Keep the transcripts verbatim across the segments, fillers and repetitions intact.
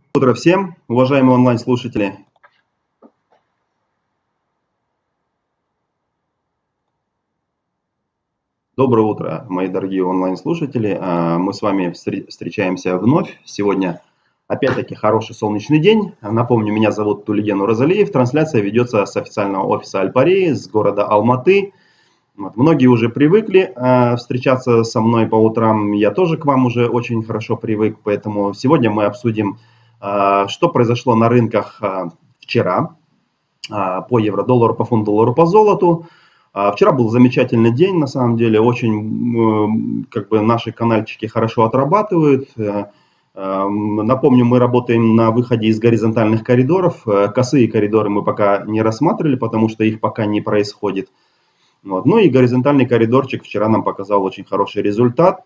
Доброе утро всем, уважаемые онлайн-слушатели. Доброе утро, мои дорогие онлайн-слушатели. Мы с вами встречаемся вновь. Сегодня опять-таки хороший солнечный день. Напомню, меня зовут Тулиген Уразалиев. Трансляция ведется с официального офиса Альпари, с города Алматы. Вот. Многие уже привыкли э, встречаться со мной по утрам. Я тоже к вам уже очень хорошо привык. Поэтому сегодня мы обсудим, э, что произошло на рынках э, вчера э, по евро-доллару, по фунту-доллару, по золоту. Э, вчера был замечательный день, на самом деле. Очень э, как бы наши канальчики хорошо отрабатывают. Э, э, напомню, мы работаем на выходе из горизонтальных коридоров. Э, косые коридоры мы пока не рассматривали, потому что их пока не происходит. Вот. Ну и горизонтальный коридорчик вчера нам показал очень хороший результат,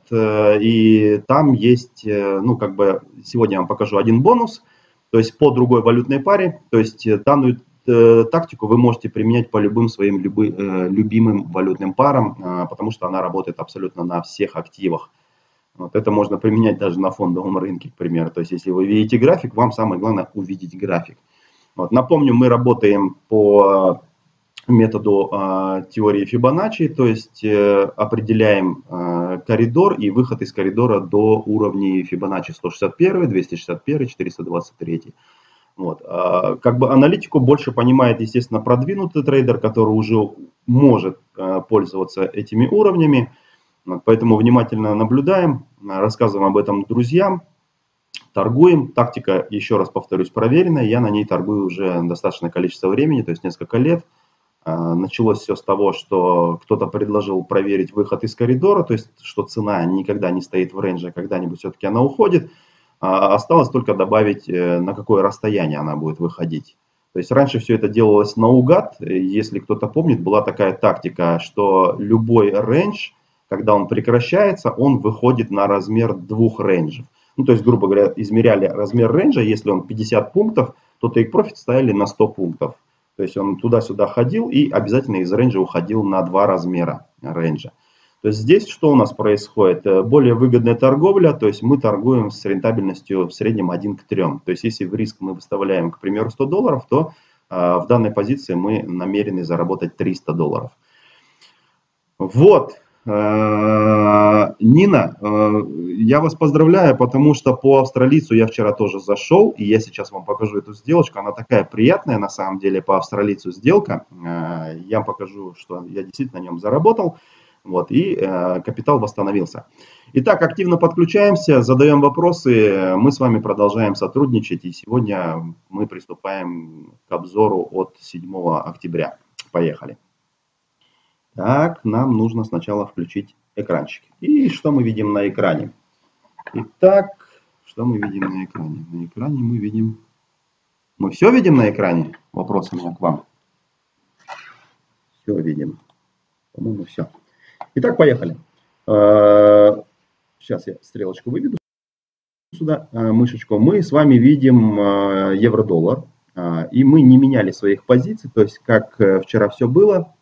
и там есть, ну как бы, сегодня я вам покажу один бонус, то есть по другой валютной паре, то есть данную э, тактику вы можете применять по любым своим любы, э, любимым валютным парам, э, потому что она работает абсолютно на всех активах. Вот. Это можно применять даже на фондовом рынке, к примеру, то есть если вы видите график, вам самое главное увидеть график. Вот. Напомню, мы работаем по методу э, теории Фибоначчи, то есть э, определяем э, коридор и выход из коридора до уровней Фибоначчи сто шестьдесят один, двести шестьдесят один, четыреста двадцать три. Вот. Э, как бы аналитику больше понимает, естественно, продвинутый трейдер, который уже может э, пользоваться этими уровнями. Вот. Поэтому внимательно наблюдаем, рассказываем об этом друзьям, торгуем. Тактика, еще раз повторюсь, проверенная. Я на ней торгую уже достаточное количество времени, то есть несколько лет. Началось все с того, что кто-то предложил проверить выход из коридора, то есть что цена никогда не стоит в рейнже, когда-нибудь все-таки она уходит. Осталось только добавить, на какое расстояние она будет выходить. То есть раньше все это делалось наугад. Если кто-то помнит, была такая тактика, что любой рейндж, когда он прекращается, он выходит на размер двух рейнджев. Ну, то есть, грубо говоря, измеряли размер рейнджа, если он пятьдесят пунктов, то take profit ставили на сто пунктов. То есть он туда-сюда ходил и обязательно из рейнджа уходил на два размера рейнджа. То есть здесь что у нас происходит? Более выгодная торговля, то есть мы торгуем с рентабельностью в среднем один к трем. То есть если в риск мы выставляем, к примеру, сто долларов, то э, в данной позиции мы намерены заработать триста долларов. Вот. Нина, я вас поздравляю, потому что по австралийцу я вчера тоже зашел, и я сейчас вам покажу эту сделочку. Она такая приятная, на самом деле, по австралийцу сделка. Я вам покажу, что я действительно на нем заработал, вот, и капитал восстановился. Итак, активно подключаемся, задаем вопросы, мы с вами продолжаем сотрудничать, и сегодня мы приступаем к обзору от седьмого октября. Поехали. Так, нам нужно сначала включить экранчик. И что мы видим на экране? Итак, что мы видим на экране? На экране мы видим... Мы все видим на экране? Вопрос у меня к вам. Все видим. По-моему, все. Итак, поехали. Сейчас я стрелочку выведу сюда, мышечку. Мы с вами видим евро-доллар. И мы не меняли своих позиций. То есть, как вчера все было.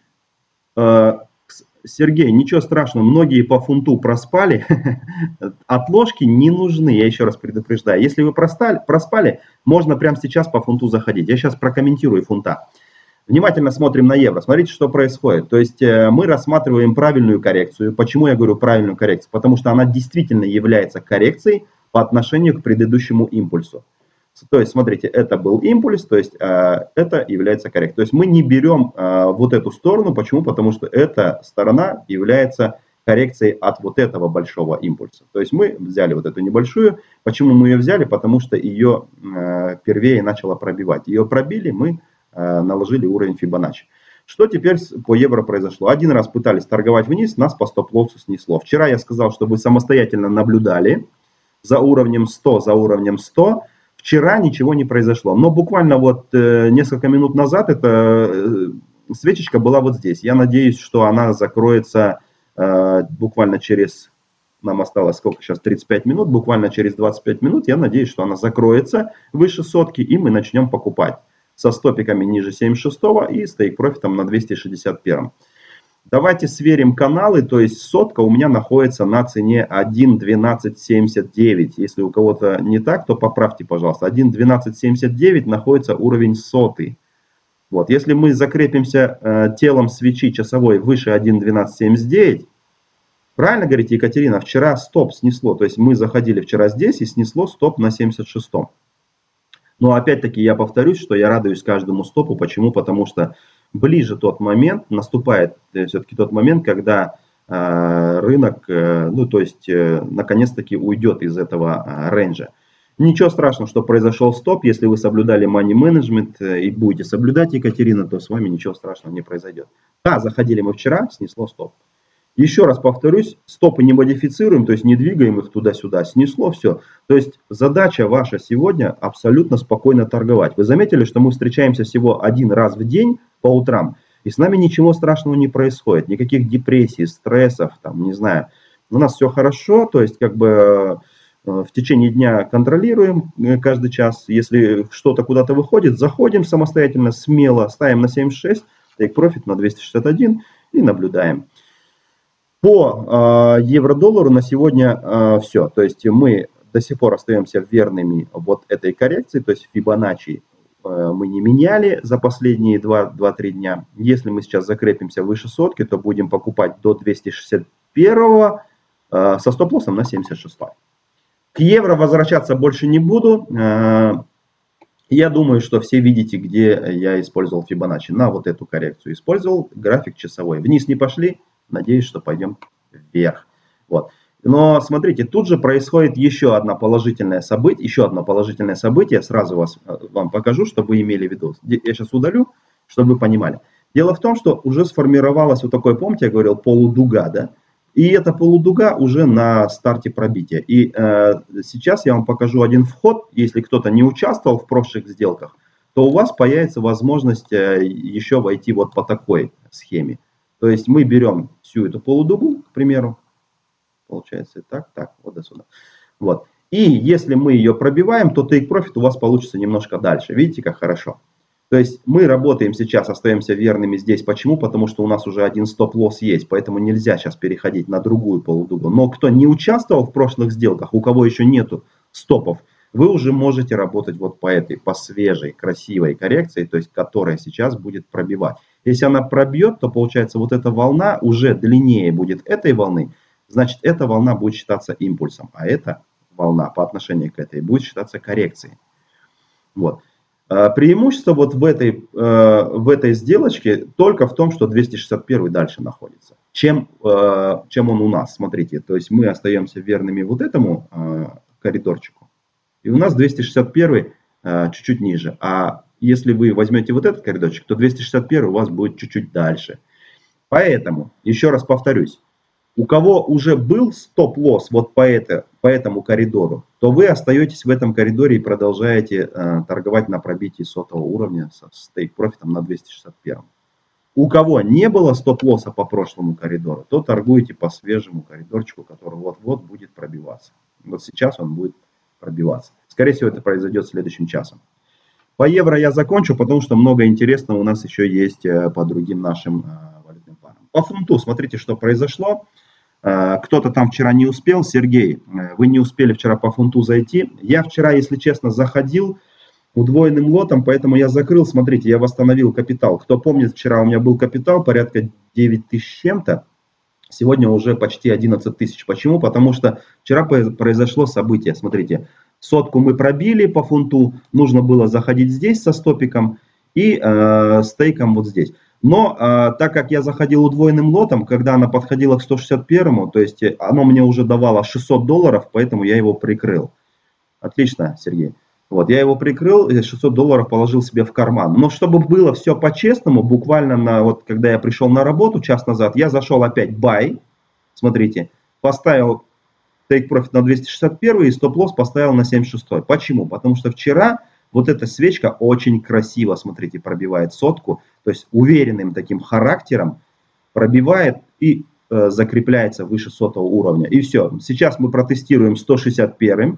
Сергей, ничего страшного, многие по фунту проспали, отложки не нужны, я еще раз предупреждаю. Если вы проспали, проспали, можно прямо сейчас по фунту заходить. Я сейчас прокомментирую фунта. Внимательно смотрим на евро, смотрите, что происходит. То есть мы рассматриваем правильную коррекцию. Почему я говорю правильную коррекцию? Потому что она действительно является коррекцией по отношению к предыдущему импульсу. То есть, смотрите, это был импульс, то есть э, это является коррекцией. То есть мы не берем э, вот эту сторону. Почему? Потому что эта сторона является коррекцией от вот этого большого импульса. То есть мы взяли вот эту небольшую. Почему мы ее взяли? Потому что ее э, первее начало пробивать. Ее пробили, мы э, наложили уровень Фибоначчи. Что теперь по евро произошло? Один раз пытались торговать вниз, нас по стоп-лоссу снесло. Вчера я сказал, что вы самостоятельно наблюдали за уровнем сто, за уровнем сто. Вчера ничего не произошло, но буквально вот э, несколько минут назад эта э, свечечка была вот здесь. Я надеюсь, что она закроется э, буквально через, нам осталось сколько сейчас, тридцать пять минут, буквально через двадцать пять минут, я надеюсь, что она закроется выше сотки, и мы начнем покупать со стопиками ниже семьдесят шестого и с тейк-профитом на двести шестьдесят первом. Давайте сверим каналы, то есть сотка у меня находится на цене один двенадцать семьдесят девять. Если у кого-то не так, то поправьте, пожалуйста. один двенадцать семьдесят девять находится уровень сотый. Вот. Если мы закрепимся э, телом свечи часовой выше один двенадцать семьдесят девять, правильно говорите, Екатерина, вчера стоп снесло. То есть мы заходили вчера здесь и снесло стоп на семьдесят шестом. Но опять-таки я повторюсь, что я радуюсь каждому стопу. Почему? Потому что ближе тот момент, наступает все-таки тот момент, когда э, рынок, э, ну то есть э, наконец-таки уйдет из этого э, рейнджа. Ничего страшного, что произошел стоп. Если вы соблюдали money management э, и будете соблюдать, Екатерина, то с вами ничего страшного не произойдет. Да, заходили мы вчера, снесло стоп. Еще раз повторюсь, стопы не модифицируем, то есть не двигаем их туда-сюда, снесло все. То есть задача ваша сегодня абсолютно спокойно торговать. Вы заметили, что мы встречаемся всего один раз в день по утрам, и с нами ничего страшного не происходит, никаких депрессий, стрессов, там, не знаю. У нас все хорошо, то есть как бы в течение дня контролируем каждый час. Если что-то куда-то выходит, заходим самостоятельно, смело, ставим на семьдесят шесть, take profit на двести шестьдесят один и наблюдаем. По э, евро-доллару на сегодня э, все. То есть мы до сих пор остаемся верными вот этой коррекции. То есть Фибоначчи э, мы не меняли за последние два-три дня. Если мы сейчас закрепимся выше сотки, то будем покупать до двухсот шестидесяти первого э, со стоп-лоссом на семьдесят шесть. К евро возвращаться больше не буду. Э, я думаю, что все видите, где я использовал Фибоначчи. На вот эту коррекцию использовал график часовой. Вниз не пошли. Надеюсь, что пойдем вверх. Вот. Но смотрите, тут же происходит еще одно положительное событие. Еще одно положительное событие. Сразу вас, вам покажу, чтобы вы имели в виду. Я сейчас удалю, чтобы вы понимали. Дело в том, что уже сформировалась вот такой, помните, я говорил, полудуга, да? И эта полудуга уже на старте пробития. И э, сейчас я вам покажу один вход. Если кто-то не участвовал в прошлых сделках, то у вас появится возможность э, еще войти вот по такой схеме. То есть мы берем всю эту полудугу, к примеру, получается так, так, вот до сюда. Вот. И если мы ее пробиваем, то take profit у вас получится немножко дальше. Видите, как хорошо? То есть мы работаем сейчас, остаемся верными здесь. Почему? Потому что у нас уже один стоп-лосс есть, поэтому нельзя сейчас переходить на другую полудугу. Но кто не участвовал в прошлых сделках, у кого еще нету стопов, вы уже можете работать вот по этой, по свежей, красивой коррекции, то есть которая сейчас будет пробивать. Если она пробьет, то получается вот эта волна уже длиннее будет этой волны, значит эта волна будет считаться импульсом, а эта волна по отношению к этой будет считаться коррекцией. Вот. Преимущество вот в этой, в этой сделочке только в том, что двести шестьдесят первый дальше находится, чем, чем он у нас. Смотрите, то есть мы остаемся верными вот этому коридорчику. И у нас двести шестьдесят первый чуть-чуть ниже. А если вы возьмете вот этот коридорчик, то двести шестьдесят первый у вас будет чуть-чуть дальше. Поэтому, еще раз повторюсь, у кого уже был стоп-лосс вот по, это, по этому коридору, то вы остаетесь в этом коридоре и продолжаете э, торговать на пробитии сотого уровня с тейк-профитом на двести шестьдесят первом. У кого не было стоп-лосса по прошлому коридору, то торгуете по свежему коридорчику, который вот-вот будет пробиваться. Вот сейчас он будет пробиваться. Скорее всего, это произойдет следующим часом. По евро я закончу, потому что много интересного у нас еще есть по другим нашим валютным парам. По фунту смотрите, что произошло. Кто-то там вчера не успел. Сергей, вы не успели вчера по фунту зайти. Я вчера, если честно, заходил удвоенным лотом, поэтому я закрыл. Смотрите, я восстановил капитал. Кто помнит, вчера у меня был капитал порядка девять тысяч чем-то. Сегодня уже почти одиннадцать тысяч. Почему? Потому что вчера произошло событие. Смотрите, сотку мы пробили по фунту. Нужно было заходить здесь со стопиком и э, стейком вот здесь. Но э, так как я заходил удвоенным лотом, когда она подходила к сто шестьдесят первому, то есть оно мне уже давало шестьсот долларов, поэтому я его прикрыл. Отлично, Сергей. Вот, я его прикрыл, шестьсот долларов положил себе в карман. Но чтобы было все по-честному, буквально на, вот, когда я пришел на работу час назад, я зашел опять buy, смотрите, поставил take profit на двести шестьдесят первый и стоп-лосс поставил на семьдесят шестой. Почему? Потому что вчера вот эта свечка очень красиво, смотрите, пробивает сотку, то есть уверенным таким характером пробивает и э, закрепляется выше сотого уровня. И все, сейчас мы протестируем сто шестьдесят первым.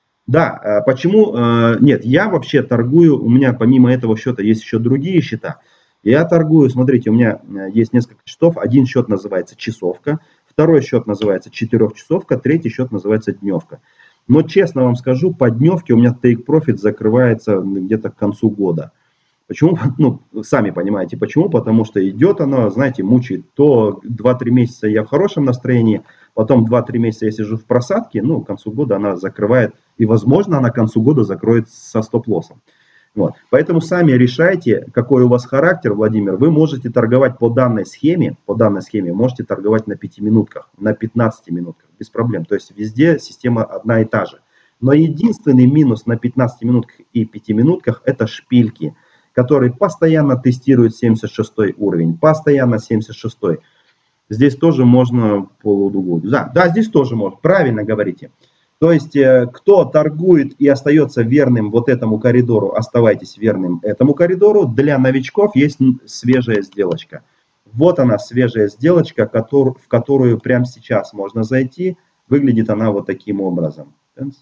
Да, почему? Нет, я вообще торгую, у меня помимо этого счета есть еще другие счета. Я торгую, смотрите, у меня есть несколько счетов. Один счет называется часовка, второй счет называется четырехчасовка, третий счет называется дневка. Но честно вам скажу, по дневке у меня take profit закрывается где-то к концу года. Почему? Ну, сами понимаете, почему? Потому что идет оно, знаете, мучает. То два-три месяца я в хорошем настроении, потом два-три месяца я сижу в просадке, ну, к концу года она закрывает, и, возможно, она к концу года закроет со стоп-лоссом. Вот. Поэтому сами решайте, какой у вас характер, Владимир. Вы можете торговать по данной схеме, по данной схеме можете торговать на пяти минутках, на пятнадцати минутках, без проблем. То есть везде система одна и та же. Но единственный минус на пятнадцати минутках и пяти минутках – это шпильки, которые постоянно тестируют семьдесят шестой уровень, постоянно семьдесят шестой. Здесь тоже можно полудугу. Да, да, здесь тоже можно, правильно говорите. То есть, кто торгует и остается верным вот этому коридору, оставайтесь верным этому коридору. Для новичков есть свежая сделочка. Вот она, свежая сделочка, в которую прямо сейчас можно зайти. Выглядит она вот таким образом.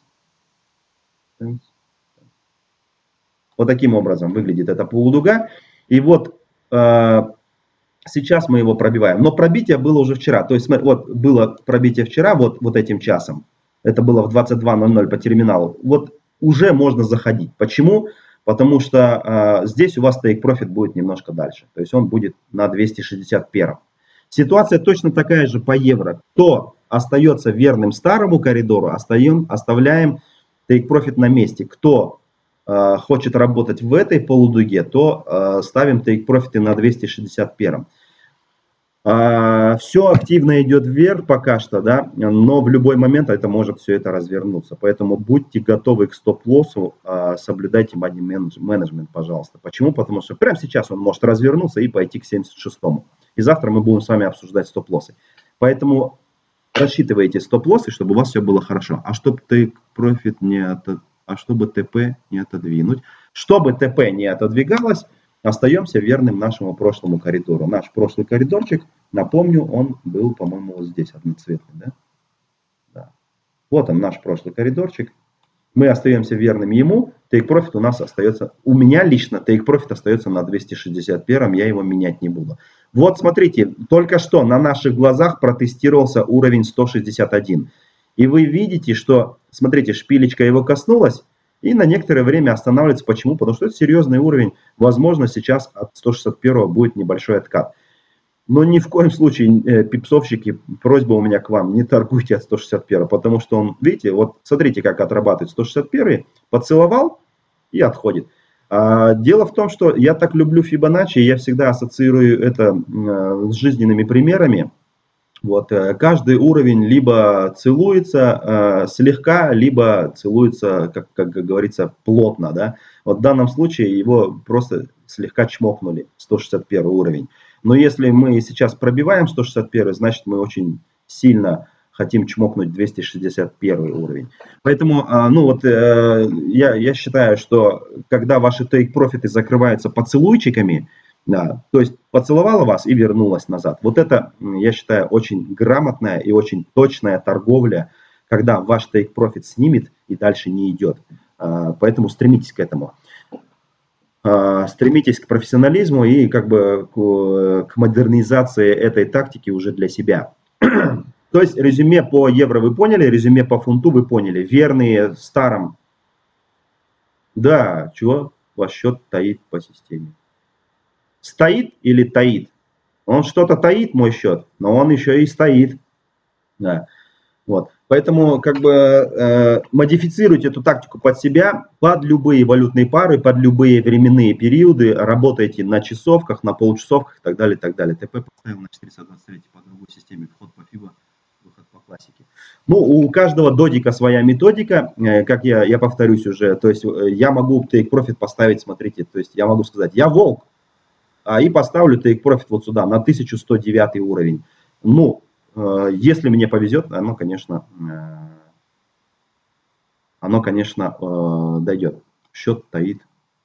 Вот таким образом выглядит эта полудуга. И вот э, сейчас мы его пробиваем. Но пробитие было уже вчера. То есть, смотри, вот было пробитие вчера, вот, вот этим часом. Это было в двадцать два ноль ноль по терминалу. Вот уже можно заходить. Почему? Потому что э, здесь у вас take profit будет немножко дальше. То есть он будет на двести шестьдесят первом. Ситуация точно такая же по евро. Кто остается верным старому коридору, остаем, оставляем take profit на месте. Кто э, хочет работать в этой полудуге, то э, ставим take profit на двести шестьдесят первом. А, все активно идет вверх пока что, да, но в любой момент это может все это развернуться. Поэтому будьте готовы к стоп-лоссу, а, соблюдайте money management, пожалуйста. Почему? Потому что прямо сейчас он может развернуться и пойти к семьдесят шестому. И завтра мы будем с вами обсуждать стоп-лоссы. Поэтому рассчитывайте стоп-лоссы, чтобы у вас все было хорошо. А чтобы take profit не от... а чтобы ТП не отодвинуть, чтобы ТП не отодвигалось, остаемся верным нашему прошлому коридору. Наш прошлый коридорчик, напомню, он был, по-моему, вот здесь одноцветный. Да? Да. Вот он, наш прошлый коридорчик. Мы остаемся верными ему. Take profit у нас остается, у меня лично take profit остается на двести шестьдесят первом, я его менять не буду. Вот смотрите, только что на наших глазах протестировался уровень сто шестьдесят один. И вы видите, что, смотрите, шпилечка его коснулась, и на некоторое время останавливается. Почему? Потому что это серьезный уровень. Возможно, сейчас от сто шестьдесят первого будет небольшой откат. Но ни в коем случае, э, пипсовщики, просьба у меня к вам, не торгуйте от сто шестьдесят первого. Потому что он, видите, вот смотрите, как отрабатывает сто шестьдесят первый. Поцеловал и отходит. А, дело в том, что я так люблю Фибоначчи, я всегда ассоциирую это э, с жизненными примерами. Вот, каждый уровень либо целуется э, слегка, либо целуется, как, как говорится, плотно. Да? Вот в данном случае его просто слегка чмокнули, сто шестьдесят первый уровень. Но если мы сейчас пробиваем сто шестьдесят первый, значит мы очень сильно хотим чмокнуть двести шестьдесят первый уровень. Поэтому э, ну вот, э, я, я считаю, что когда ваши take-профиты закрываются поцелуйчиками, да, то есть поцеловала вас и вернулась назад. Вот это, я считаю, очень грамотная и очень точная торговля, когда ваш take profit снимет и дальше не идет. Поэтому стремитесь к этому. Стремитесь к профессионализму и как бы к модернизации этой тактики уже для себя. То есть резюме по евро вы поняли, резюме по фунту вы поняли. Верные старым. Да, чего ваш счет таит по системе. Стоит или таит? Он что-то таит, мой счет, но он еще и стоит. Да. Вот. Поэтому как бы э, модифицируйте эту тактику под себя, под любые валютные пары, под любые временные периоды. Работайте на часовках, на полчасовках и так далее, и так далее. ТП поставил на четыреста двадцать три по другой системе, вход по фибо, выход по классике. Ну, у каждого додика своя методика, э, как я, я повторюсь уже. То есть э, я могу take profit поставить, смотрите, то есть я могу сказать, я волк. И поставлю take profit вот сюда, на тысячу сто девятый уровень. Ну, если мне повезет, оно, конечно, оно, конечно, дойдет. Счет таит,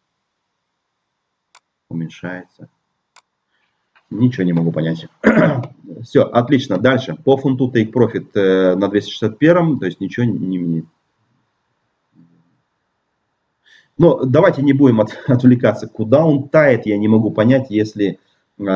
уменьшается. Ничего не могу понять. Все, отлично. Дальше. По фунту take profit на двести шестьдесят первом, то есть ничего не меняет. Но давайте не будем от, отвлекаться. Куда он тает, я не могу понять, если э,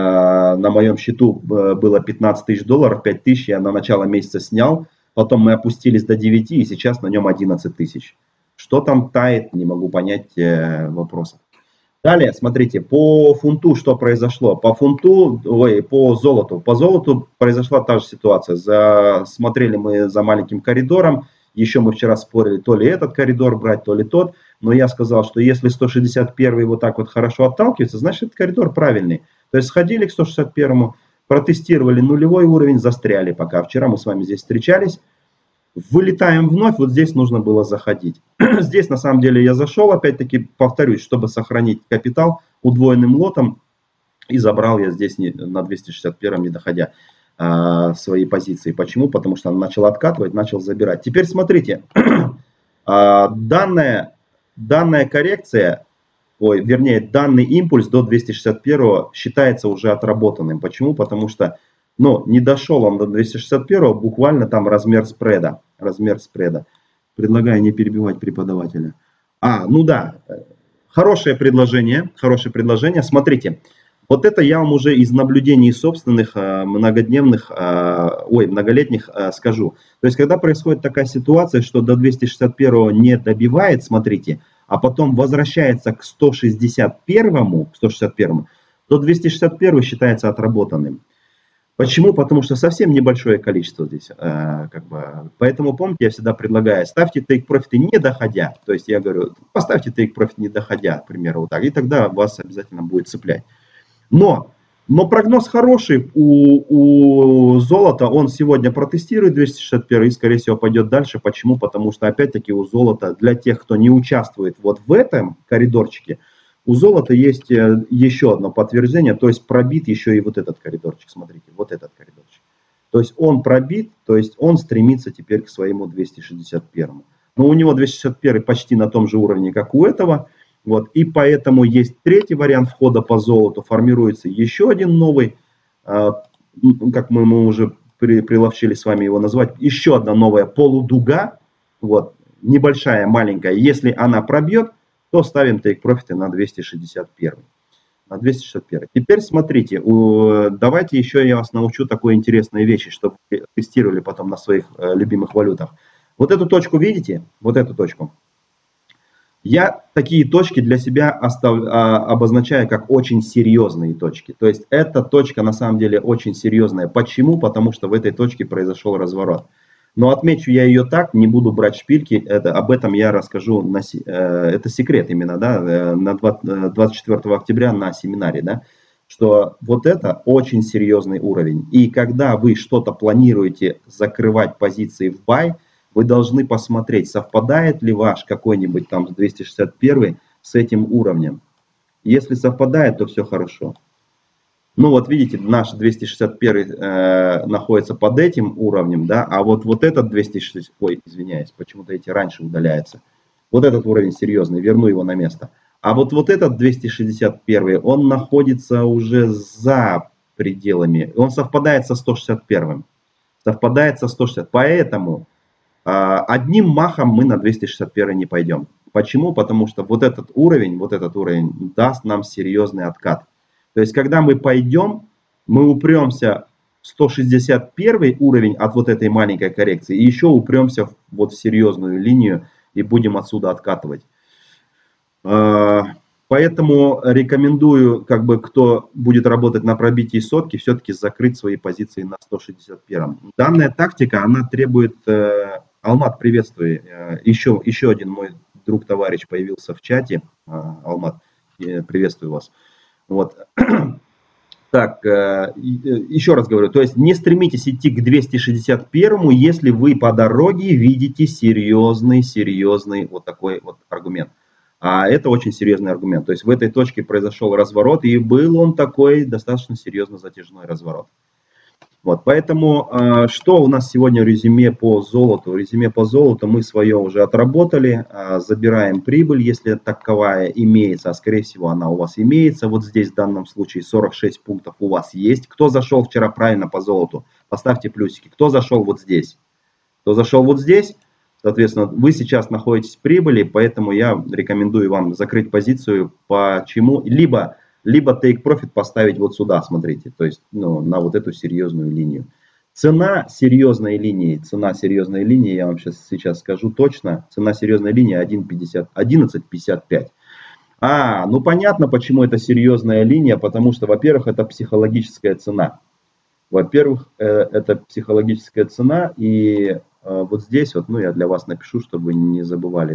на моем счету было пятнадцать тысяч долларов, пять тысяч я на начало месяца снял, потом мы опустились до девяти, и сейчас на нем одиннадцать тысяч. Что там тает, не могу понять э, вопроса. Далее, смотрите, по фунту что произошло? По фунту, ой, по золоту. По золоту произошла та же ситуация. За, смотрели мы за маленьким коридором. Еще мы вчера спорили, то ли этот коридор брать, то ли тот. Но я сказал, что если сто шестьдесят первый вот так вот хорошо отталкивается, значит этот коридор правильный. То есть сходили к сто шестьдесят первому, протестировали нулевой уровень, застряли пока. Вчера мы с вами здесь встречались. Вылетаем вновь, вот здесь нужно было заходить. Здесь на самом деле я зашел, опять-таки повторюсь, чтобы сохранить капитал удвоенным лотом. И забрал я здесь не, на двести шестьдесят первом, не доходя а, свои позиции. Почему? Потому что он начал откатывать, начал забирать. Теперь смотрите, а, данная, данная коррекция, ой, вернее данный импульс до двухсот шестидесяти первого считается уже отработанным. Почему? Потому что но не дошел он до двухсот шестидесяти первого, буквально там размер спреда. Размер спреда. Предлагаю не перебивать преподавателя. А, ну да, хорошее предложение. Хорошее предложение. Смотрите, вот это я вам уже из наблюдений собственных, многодневных, ой, многолетних скажу. То есть, когда происходит такая ситуация, что до двухсот шестидесяти первого не добивает, смотрите, а потом возвращается к сто шестьдесят первому, к сто шестьдесят первому, то двести шестьдесят первый считается отработанным. Почему? Потому что совсем небольшое количество здесь. Э, как бы. Поэтому, помните, я всегда предлагаю, ставьте тейк-профиты не доходя. То есть я говорю, поставьте тейк-профит не доходя, к примеру, вот так. И тогда вас обязательно будет цеплять. Но, но прогноз хороший у, у золота. Он сегодня протестирует двести шестьдесят первый и, скорее всего, пойдет дальше. Почему? Потому что, опять-таки, у золота, для тех, кто не участвует вот в этом коридорчике, у золота есть еще одно подтверждение, то есть пробит еще и вот этот коридорчик, смотрите, вот этот коридорчик. То есть он пробит, то есть он стремится теперь к своему двухсот шестьдесят первому. Но у него двести шестьдесят первый почти на том же уровне, как у этого. Вот, и поэтому есть третий вариант входа по золоту, формируется еще один новый, как мы, мы уже при, приловчили с вами его назвать, еще одна новая полудуга, вот, небольшая, маленькая, если она пробьет, то ставим тейк-профиты на двести шестьдесят первый. На двести шестьдесят первый. Теперь смотрите, давайте еще я вас научу такой интересной вещи, чтобы вы тестировали потом на своих любимых валютах. Вот эту точку видите? Вот эту точку. Я такие точки для себя остав... обозначаю как очень серьезные точки. То есть эта точка на самом деле очень серьезная. Почему? Потому что в этой точке произошел разворот. Но отмечу я ее так, не буду брать шпильки, это, об этом я расскажу, на, э, это секрет именно, да, на двадцать четвёртого октября на семинаре, да, что вот это очень серьезный уровень. И когда вы что-то планируете закрывать позиции в бай, вы должны посмотреть, совпадает ли ваш какой-нибудь там двести шестьдесят первый с этим уровнем. Если совпадает, то все хорошо. Ну вот видите, наш двести шестьдесят первый э, находится под этим уровнем, да, а вот, вот этот двести шестьдесят, ой, извиняюсь, почему-то эти раньше удаляются. Вот этот уровень серьезный, верну его на место. А вот, вот этот двести шестьдесят первый, он находится уже за пределами, он совпадает со сто шестьдесят первым, совпадает со сто шестьдесят, поэтому э, одним махом мы на двести шестьдесят первый не пойдем. Почему? Потому что вот этот уровень, вот этот уровень даст нам серьезный откат. То есть, когда мы пойдем, мы упремся в сто шестьдесят первый уровень от вот этой маленькой коррекции и еще упремся в, вот в серьезную линию и будем отсюда откатывать. Поэтому рекомендую, как бы, кто будет работать на пробитии сотки, все-таки закрыть свои позиции на сто шестьдесят первом. Данная тактика, она требует... Алмат, приветствую. Еще, еще один мой друг-товарищ появился в чате. Алмат, приветствую вас. Вот. Так, еще раз говорю, то есть не стремитесь идти к двести шестьдесят первому, если вы по дороге видите серьезный, серьезный вот такой вот аргумент. А это очень серьезный аргумент. То есть в этой точке произошел разворот, и был он такой достаточно серьезно затяжной разворот. Вот, поэтому, что у нас сегодня в резюме по золоту? В резюме по золоту мы свое уже отработали, забираем прибыль, если таковая имеется, а скорее всего она у вас имеется. Вот здесь в данном случае сорок шесть пунктов у вас есть. Кто зашел вчера правильно по золоту? Поставьте плюсики. Кто зашел вот здесь? Кто зашел вот здесь? Соответственно, вы сейчас находитесь в прибыли, поэтому я рекомендую вам закрыть позицию по чему, либо, либо take profit поставить вот сюда, смотрите, то есть ну, на вот эту серьезную линию. Цена серьезной линии, цена серьезной линии, я вам сейчас, сейчас скажу точно, цена серьезной линии одиннадцать пятьдесят пять. А, ну понятно, почему это серьезная линия, потому что, во-первых, это психологическая цена. Во-первых, это психологическая цена, и вот здесь, вот, ну я для вас напишу, чтобы вы не забывали,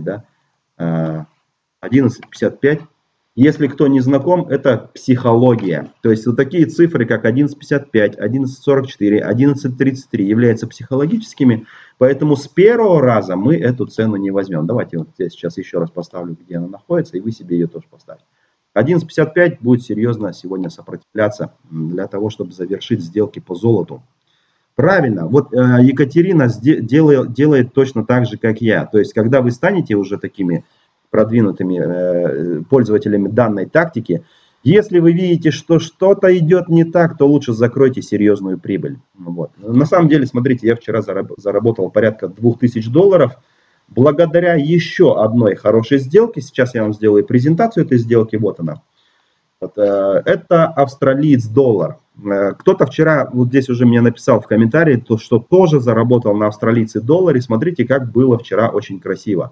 да, одиннадцать пятьдесят пять. Если кто не знаком, это психология. То есть вот такие цифры, как одиннадцать пятьдесят пять, одиннадцать сорок четыре, одиннадцать тридцать три являются психологическими, поэтому с первого раза мы эту цену не возьмем. Давайте вот я сейчас еще раз поставлю, где она находится, и вы себе ее тоже поставите. одиннадцать пятьдесят пять будет серьезно сегодня сопротивляться для того, чтобы завершить сделки по золоту. Правильно, вот э, Екатерина делает, делает точно так же, как я. То есть, когда вы станете уже такими продвинутыми э, пользователями данной тактики, если вы видите, что что-то идет не так, то лучше закройте серьезную прибыль. Вот. На самом деле, смотрите, я вчера заработал порядка двух тысяч долларов. Благодаря еще одной хорошей сделке, сейчас я вам сделаю презентацию этой сделки, вот она. Вот, э, это австралиец доллар. Э, кто-то вчера вот здесь уже мне написал в комментарии, то, что тоже заработал на австралийце долларе. Смотрите, как было вчера очень красиво.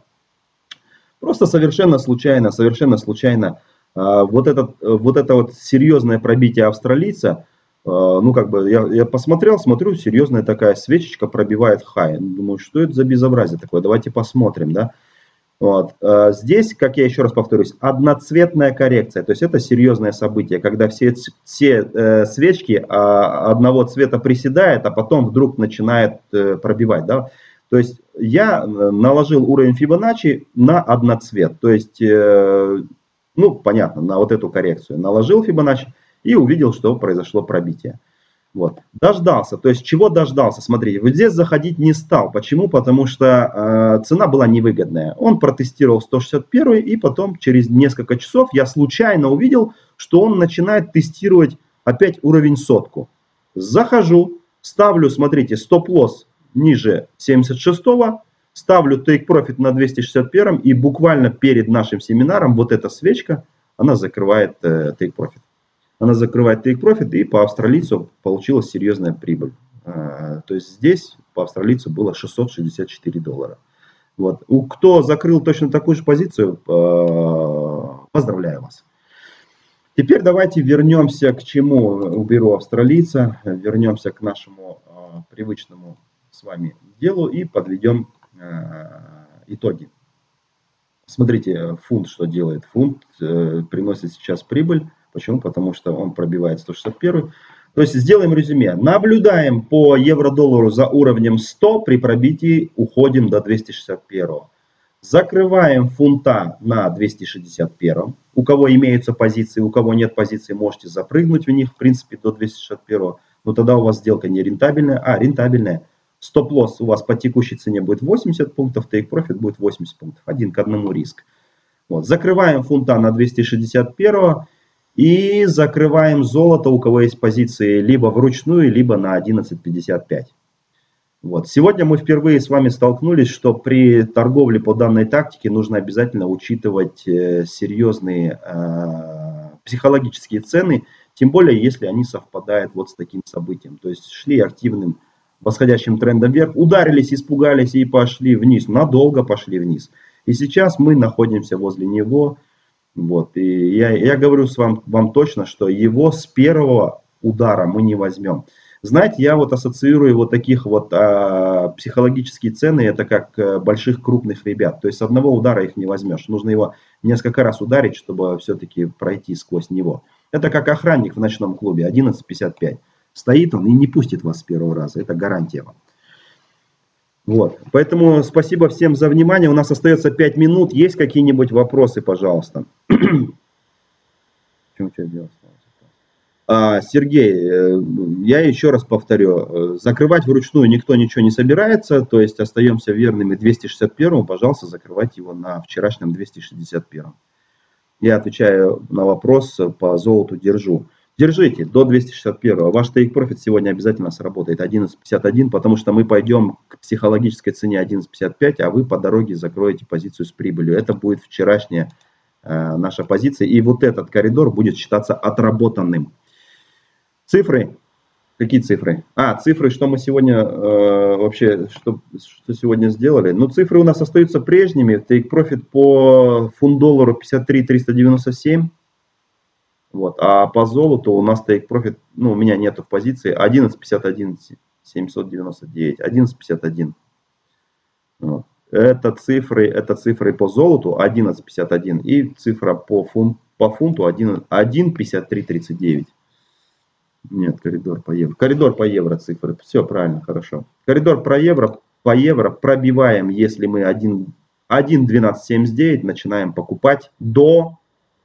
Просто совершенно случайно, совершенно случайно э, вот, этот, вот это вот серьезное пробитие австралийца, э, ну как бы я, я посмотрел, смотрю, серьезная такая свечечка пробивает хай. Думаю, что это за безобразие такое, давайте посмотрим, да. Вот. Э, здесь, как я еще раз повторюсь, одноцветная коррекция, то есть это серьезное событие, когда все, все э, свечки э, одного цвета приседают, а потом вдруг начинает э, пробивать, да. То есть я наложил уровень Фибоначчи на одноцвет. То есть, э, ну, понятно, на вот эту коррекцию. Наложил Фибоначчи и увидел, что произошло пробитие. Вот. Дождался. То есть, чего дождался? Смотрите, вот здесь заходить не стал. Почему? Потому что э, цена была невыгодная. Он протестировал сто шестьдесят один, и потом через несколько часов я случайно увидел, что он начинает тестировать опять уровень сотку. Захожу, ставлю, смотрите, стоп-лосс ниже семьдесят шестого, ставлю take profit на двести шестьдесят один, и буквально перед нашим семинаром вот эта свечка, она закрывает э, take profit. Она закрывает take profit, и по австралийцу получилась серьезная прибыль. Э, то есть здесь по австралийцу было шестьсот шестьдесят четыре доллара. Вот. У кто закрыл точно такую же позицию, э, поздравляю вас. Теперь давайте вернемся к чему. Уберу австралийца, вернемся к нашему э, привычному с вами делу и подведем э, итоги. Смотрите, фунт что делает. Фунт э, приносит сейчас прибыль. Почему? Потому что он пробивает сто шестьдесят один. То есть сделаем резюме. Наблюдаем по евро-доллару за уровнем сто. При пробитии уходим до двухсот шестидесяти первого. Закрываем фунта на двухсот шестидесяти первом. У кого имеются позиции, у кого нет позиций, можете запрыгнуть в них, в принципе, до двухсот шестидесяти первого. Но тогда у вас сделка не рентабельная, а рентабельная. Стоп-лосс у вас по текущей цене будет восемьдесят пунктов, take profit будет восемьдесят пунктов. Один к одному риск. Вот. Закрываем фунта на двухсот шестидесяти первого и закрываем золото, у кого есть позиции либо вручную, либо на одиннадцать пятьдесят пять. Вот. Сегодня мы впервые с вами столкнулись, что при торговле по данной тактике нужно обязательно учитывать э, серьезные э, психологические цены, тем более если они совпадают вот с таким событием. То есть шли активным восходящим трендом вверх, ударились, испугались и пошли вниз, надолго пошли вниз. И сейчас мы находимся возле него. Вот. И я, я говорю с вам, вам точно, что его с первого удара мы не возьмем. Знаете, я вот ассоциирую вот таких вот а, психологические цены, это как а, больших крупных ребят. То есть с одного удара их не возьмешь. Нужно его несколько раз ударить, чтобы все-таки пройти сквозь него. Это как охранник в ночном клубе, одиннадцать пятьдесят пять. Стоит он и не пустит вас с первого раза. Это гарантия вам. Вот. Поэтому спасибо всем за внимание. У нас остается пять минут. Есть какие-нибудь вопросы, пожалуйста? А, Сергей, я еще раз повторю. Закрывать вручную никто ничего не собирается. То есть остаемся верными двухсот шестидесяти первому. Пожалуйста, закрывайте его на вчерашнем двухсот шестидесяти первом. Я отвечаю на вопрос по золоту, держу. Держите до двухсот шестидесяти первого. Ваш Take Profit сегодня обязательно сработает одиннадцать пятьдесят один, потому что мы пойдем к психологической цене одиннадцать пятьдесят пять, а вы по дороге закроете позицию с прибылью. Это будет вчерашняя э, наша позиция. И вот этот коридор будет считаться отработанным. Цифры. Какие цифры? А, цифры, что мы сегодня э, вообще, что, что сегодня сделали. Ну, цифры у нас остаются прежними. Take Profit по фунт-доллару пятьдесят три триста девяносто семь. Вот. А по золоту у нас Take Profit, ну, у меня нету в позиции, одиннадцать пятьдесят один семьсот девяносто девять, одиннадцать пятьдесят один. Вот. Это цифры, это цифры по золоту одиннадцать пятьдесят один и цифра по, фунт, по фунту один пятьдесят три тридцать девять. Нет, коридор по евро. Коридор по евро цифры. Все правильно, хорошо. Коридор про евро, по евро пробиваем, если мы один двенадцать семьдесят девять начинаем покупать до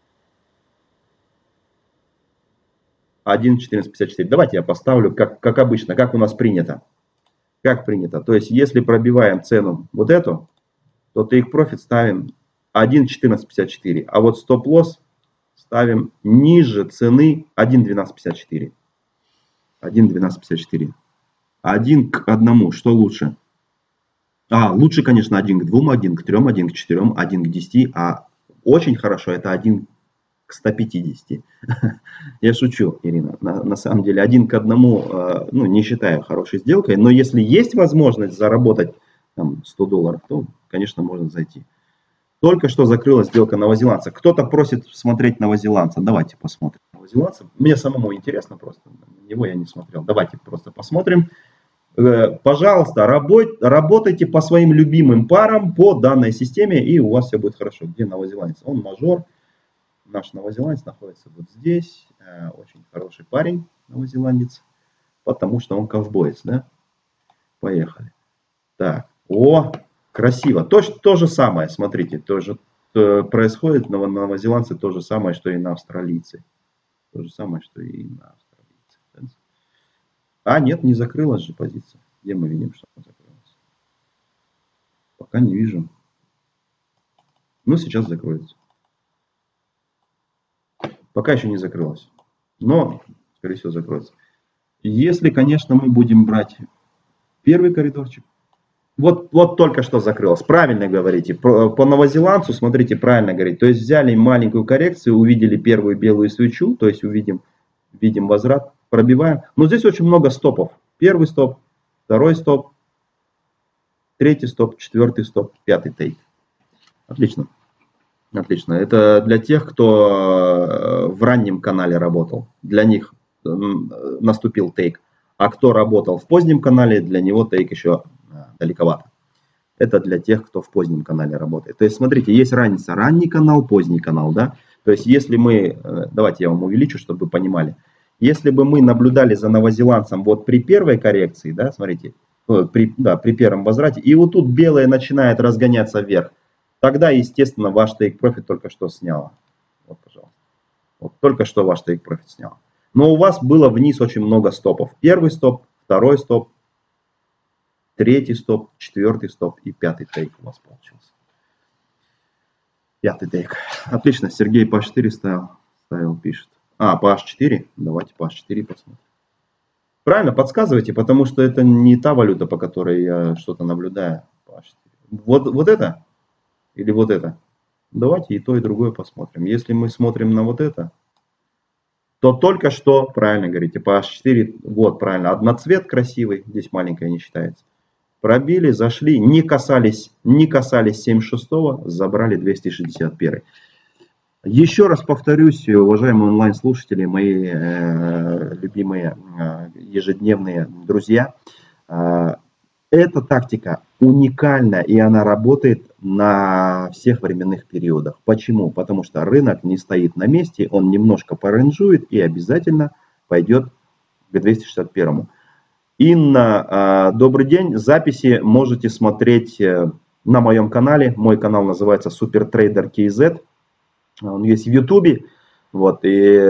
один четырнадцать пятьдесят четыре. Давайте я поставлю, как, как обычно, как у нас принято. Как принято. То есть, если пробиваем цену вот эту, то Take Profit ставим один четырнадцать пятьдесят четыре. А вот стоп-лосс ставим ниже цены один двенадцать пятьдесят четыре. один двенадцать пятьдесят четыре. один к одному. Что лучше? А, лучше, конечно, один к двум, один к трем, один к четырем, один к десяти. А очень хорошо это один к ста пятидесяти. Я шучу, Ирина. На, на самом деле один к одному, э, ну, не считаю хорошей сделкой. Но если есть возможность заработать там, сто долларов, то, конечно, можно зайти. Только что закрылась сделка новозеландца. Кто-то просит смотреть новозеландца. Давайте посмотрим новозеландца. Мне самому интересно просто. На него я не смотрел. Давайте просто посмотрим. Пожалуйста, работайте по своим любимым парам по данной системе, и у вас все будет хорошо. Где новозеландец? Он мажор. Наш новозеландец находится вот здесь. Очень хороший парень, новозеландец. Потому что он ковбоец, да? Поехали. Так. О, красиво. То, то же самое, смотрите, тоже то происходит на новозеландце то же самое, что и на австралийце. То же самое, что и на австралийце. А, нет, не закрылась же позиция. Где мы видим, что она закрылась? Пока не вижу. Ну, сейчас закроется. Пока еще не закрылась. Но, скорее всего, закроется. Если, конечно, мы будем брать первый коридорчик. Вот, вот только что закрылось. Правильно говорите. По, по новозеландцу, смотрите, правильно говорить. То есть взяли маленькую коррекцию, увидели первую белую свечу, то есть увидим, видим возврат, пробиваем. Но здесь очень много стопов. Первый стоп, второй стоп, третий стоп, четвертый стоп, пятый тейк. Отлично. Отлично. Это для тех, кто в раннем канале работал. Для них наступил тейк. А кто работал в позднем канале, для него тейк еще далековато. Это для тех, кто в позднем канале работает. То есть, смотрите, есть разница. Ранний канал, поздний канал. Да? То есть, если мы... Давайте я вам увеличу, чтобы вы понимали. Если бы мы наблюдали за новозеландцем вот при первой коррекции, да, смотрите, при, да, при первом возврате, и вот тут белое начинает разгоняться вверх, тогда, естественно, ваш Take Profit только что сняло. Вот, пожалуйста. Вот, только что ваш Take Profit сняло. Но у вас было вниз очень много стопов. Первый стоп, второй стоп, третий стоп, четвертый стоп и пятый тейк у вас получился. Пятый тейк. Отлично. Сергей по аш четыре ставил, ставил, пишет. А, по аш четыре? Давайте по аш четыре посмотрим. Правильно, подсказывайте, потому что это не та валюта, по которой я что-то наблюдаю. По аш четыре. Вот, вот это? Или вот это? Давайте и то, и другое посмотрим. Если мы смотрим на вот это, то только что, правильно говорите, по аш четыре, вот правильно, одноцвет красивый, здесь маленькая не считается. Пробили, зашли, не касались, не касались семьдесят шестого, забрали двести шестьдесят один. Еще раз повторюсь, уважаемые онлайн-слушатели, мои э, любимые э, ежедневные друзья, э, эта тактика уникальна, и она работает на всех временных периодах. Почему? Потому что рынок не стоит на месте, он немножко поранжует и обязательно пойдет к двести шестьдесят первому. Инна, добрый день. Записи можете смотреть на моем канале. Мой канал называется SuperTrader кей зет. Он есть в Ютубе. Вот, и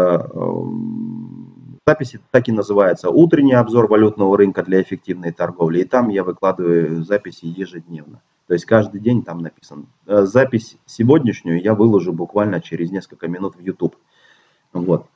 записи так и называются. Утренний обзор валютного рынка для эффективной торговли. И там я выкладываю записи ежедневно. То есть каждый день там написано. Запись сегодняшнюю я выложу буквально через несколько минут в YouTube. Вот.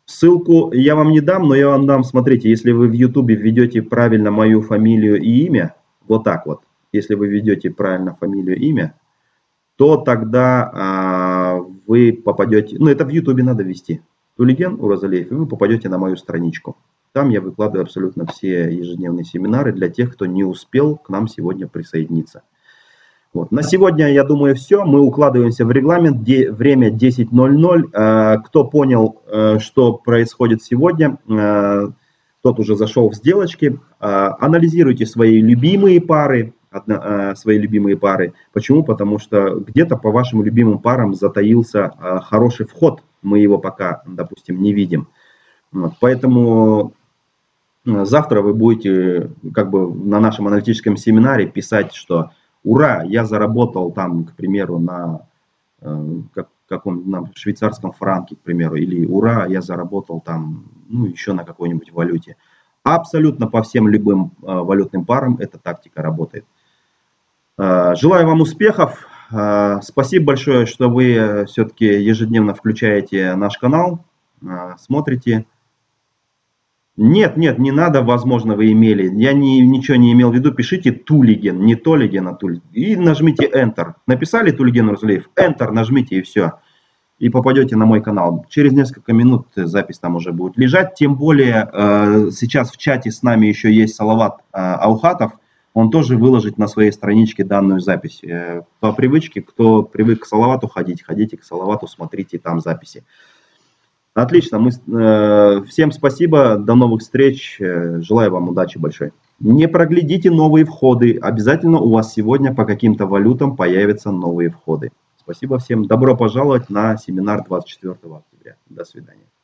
Ссылку я вам не дам, но я вам дам, смотрите, если вы в YouTube введете правильно мою фамилию и имя, вот так вот, если вы введете правильно фамилию и имя, то тогда а, вы попадете, ну это в YouTube надо ввести, Тулиген Уразалиев, и вы попадете на мою страничку. Там я выкладываю абсолютно все ежедневные семинары для тех, кто не успел к нам сегодня присоединиться. Вот. На сегодня, я думаю, все. Мы укладываемся в регламент. Де, время десять ноль ноль. Э, кто понял, э, что происходит сегодня, э, тот уже зашел в сделочки. Э, анализируйте свои любимые пары. Одно, э, свои любимые пары. Почему? Потому что где-то по вашим любимым парам затаился э, хороший вход. Мы его пока, допустим, не видим. Вот. Поэтому завтра вы будете как бы на нашем аналитическом семинаре писать, что ура, я заработал там, к примеру, на э, как, каком, на швейцарском франке, к примеру, или ура, я заработал там, ну, еще на какой-нибудь валюте. Абсолютно по всем любым э, валютным парам эта тактика работает. Э, желаю вам успехов. Э, спасибо большое, что вы все-таки ежедневно включаете наш канал, э, смотрите. Нет, нет, не надо, возможно, вы имели. Я не, ничего не имел в виду. Пишите Тулиген, не Толиген, а Тулиген. И нажмите Enter. Написали Тулиген Уразалиев, Enter нажмите и все. И попадете на мой канал. Через несколько минут запись там уже будет лежать. Тем более, э, сейчас в чате с нами еще есть Салават э, Аухатов. Он тоже выложит на своей страничке данную запись. Э, по привычке, кто привык к Салавату ходить, ходите к Салавату, смотрите там записи. Отлично. Мы, э, всем спасибо. До новых встреч. Э, желаю вам удачи большой. Не проглядите новые входы. Обязательно у вас сегодня по каким-то валютам появятся новые входы. Спасибо всем. Добро пожаловать на семинар двадцать четвёртого октября. До свидания.